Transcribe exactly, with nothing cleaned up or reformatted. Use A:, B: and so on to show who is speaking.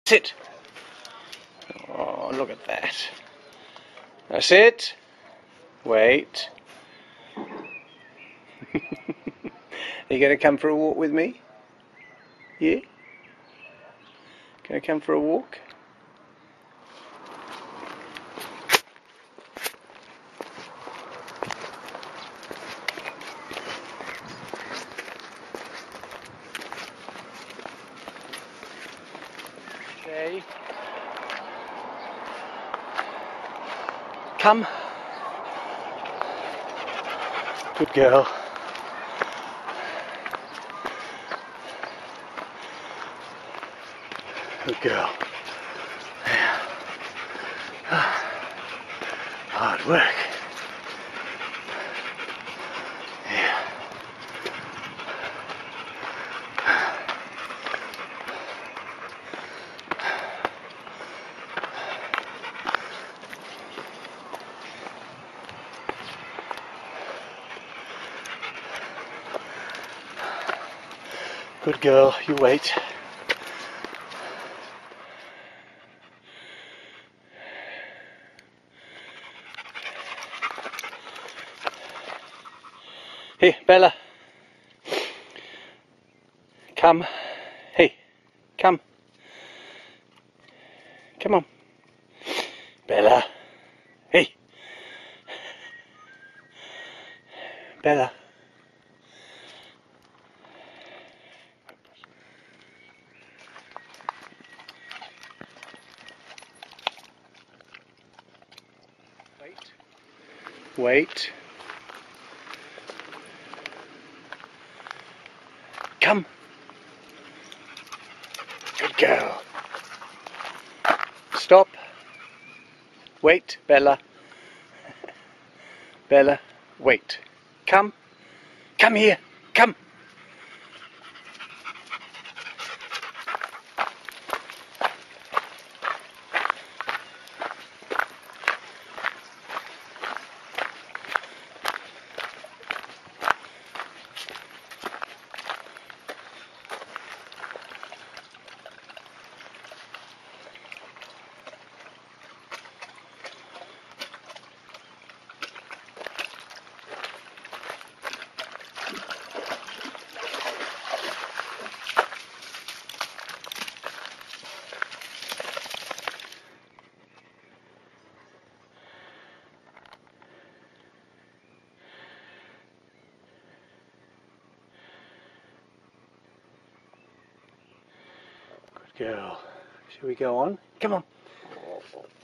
A: Sit. Oh, look at that. Now sit. Wait. Are you going to come for a walk with me? Yeah? Going to come for a walk? Okay. Come. Good girl. Good girl. Yeah. Hard work. Yeah. Good girl, you wait. Hey, Bella. Come. Hey, come. Come on. Bella. Hey. Bella. Wait. Wait. Come. Good girl. Stop. Wait, Bella. Bella, wait. Come. Come here. Come. Good girl. Shall we go on? Come on.